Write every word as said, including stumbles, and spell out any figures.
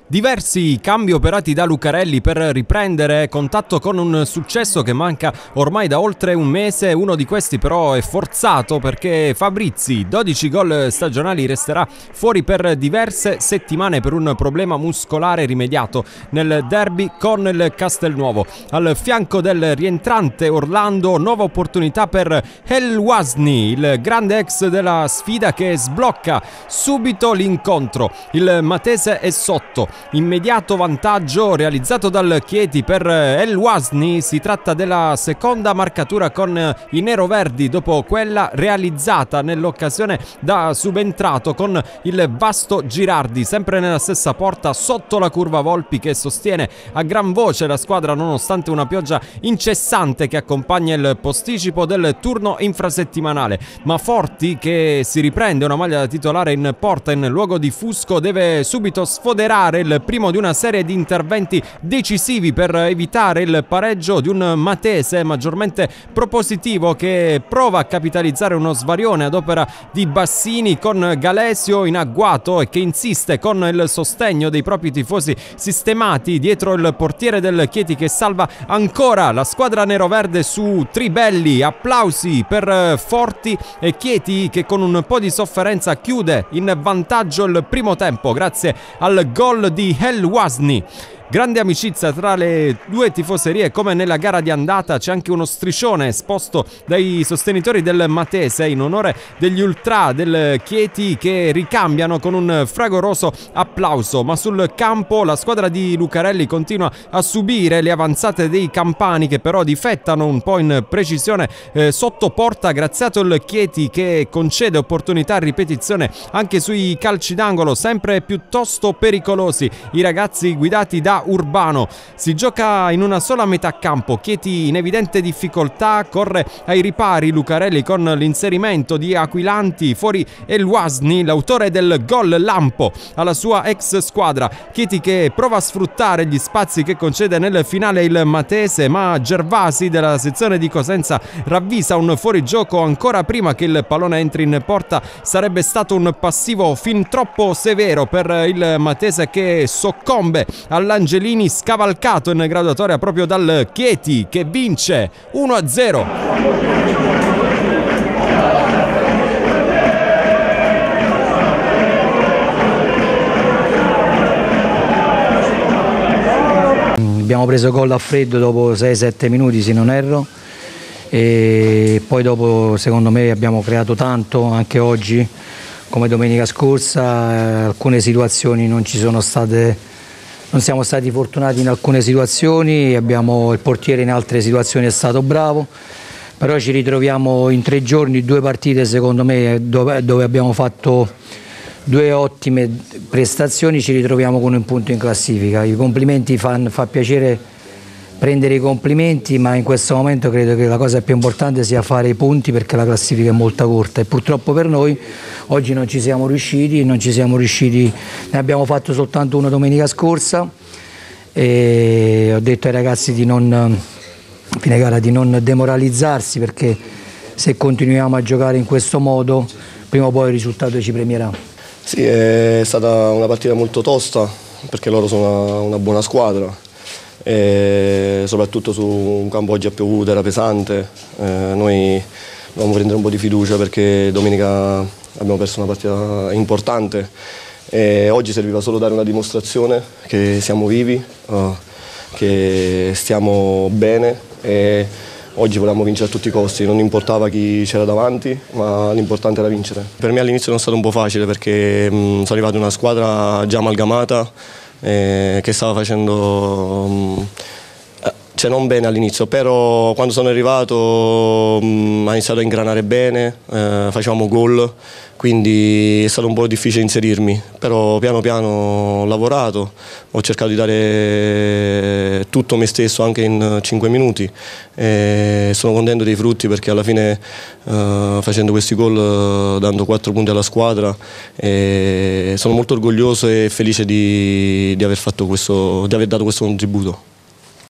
Diversi cambi operati da Lucarelli per riprendere contatto con un successo che manca ormai da oltre un mese. Uno di questi però è forzato perché Fabrizi, dodici gol stagionali, resterà fuori per diverse settimane per un problema muscolare rimediato nel derby con il Castelnuovo. Al fianco del rientrante Orlando, nuova opportunità per El Wasni, il grande ex della sfida, che sblocca subito l'incontro. Il Matese è sotto. Immediato vantaggio realizzato dal Chieti per El Wasni. Si tratta della seconda marcatura con i neroverdi dopo quella realizzata nell'occasione da subentrato con il vasto Girardi, sempre nella stessa porta sotto la curva Volpi, che sostiene a gran voce la squadra nonostante una pioggia incessante che accompagna il posticipo del turno infrasettimanale. Ma Forti, che si riprende una maglia da titolare in porta in luogo di Fusco, deve subito sfoderare il primo di una serie di interventi decisivi per evitare il pareggio di un Matese maggiormente propositivo, che prova a capitalizzare uno svarione ad opera di Bassini con Galesio in agguato e che insiste con il sostegno dei propri tifosi sistemati dietro il portiere del Chieti, che salva ancora la squadra neroverde su Tribelli. Applausi per Forti e Chieti, che con un po' di sofferenza chiude in vantaggio il primo tempo grazie al gol di El Wasni. Grande amicizia tra le due tifoserie, come nella gara di andata. C'è anche uno striscione esposto dai sostenitori del Matese in onore degli ultra del Chieti, che ricambiano con un fragoroso applauso. Ma sul campo la squadra di Lucarelli continua a subire le avanzate dei campani, che però difettano un po' in precisione eh, sotto porta, graziato il Chieti, che concede opportunità a ripetizione anche sui calci d'angolo, sempre piuttosto pericolosi. I ragazzi guidati da Urbano. Si gioca in una sola metà campo. Chieti in evidente difficoltà, corre ai ripari Lucarelli con l'inserimento di Aquilanti. Fuori El Wasni, l'autore del gol lampo alla sua ex squadra. Chieti che prova a sfruttare gli spazi che concede nel finale il Matese, ma Gervasi della sezione di Cosenza ravvisa un fuorigioco ancora prima che il pallone entri in porta. Sarebbe stato un passivo fin troppo severo per il Matese, che soccombe all'Angelini, scavalcato in graduatoria proprio dal Chieti, che vince uno a zero. Abbiamo preso gol a freddo dopo sei sette minuti, se non erro, e poi dopo secondo me abbiamo creato tanto anche oggi come domenica scorsa. Alcune situazioni non ci sono state. Non siamo stati fortunati in alcune situazioni, abbiamo, il portiere in altre situazioni è stato bravo, però ci ritroviamo in tre giorni, due partite secondo me dove, dove abbiamo fatto due ottime prestazioni, ci ritroviamo con un punto in classifica. I complimenti, fa, fa piacere prendere i complimenti, ma in questo momento credo che la cosa più importante sia fare i punti, perché la classifica è molto corta e purtroppo per noi oggi non ci siamo riusciti, non ci siamo riusciti, ne abbiamo fatto soltanto uno domenica scorsa e ho detto ai ragazzi di non, fine gara, di non demoralizzarsi, perché se continuiamo a giocare in questo modo prima o poi il risultato ci premierà. Sì, è stata una partita molto tosta, perché loro sono una, una buona squadra. E soprattutto su un campo oggi ha piovuto, era pesante, eh, noi dobbiamo prendere un po' di fiducia, perché domenica abbiamo perso una partita importante e oggi serviva solo dare una dimostrazione che siamo vivi, uh, che stiamo bene, e oggi volevamo vincere a tutti i costi, non importava chi c'era davanti, ma l'importante era vincere. Per me all'inizio non è stato un po' facile, perché mh, sono arrivato in una squadra già amalgamata, Eh, che stava facendo, um, cioè non bene all'inizio, però quando sono arrivato um, ha iniziato a ingranare bene, eh, facevamo gol, quindi è stato un po' difficile inserirmi, però piano piano ho lavorato, ho cercato di dare tutto me stesso anche in cinque minuti e sono contento dei frutti, perché alla fine eh, facendo questi gol, eh, dando quattro punti alla squadra, e sono molto orgoglioso e felice di, di aver fatto questo, di aver dato questo contributo.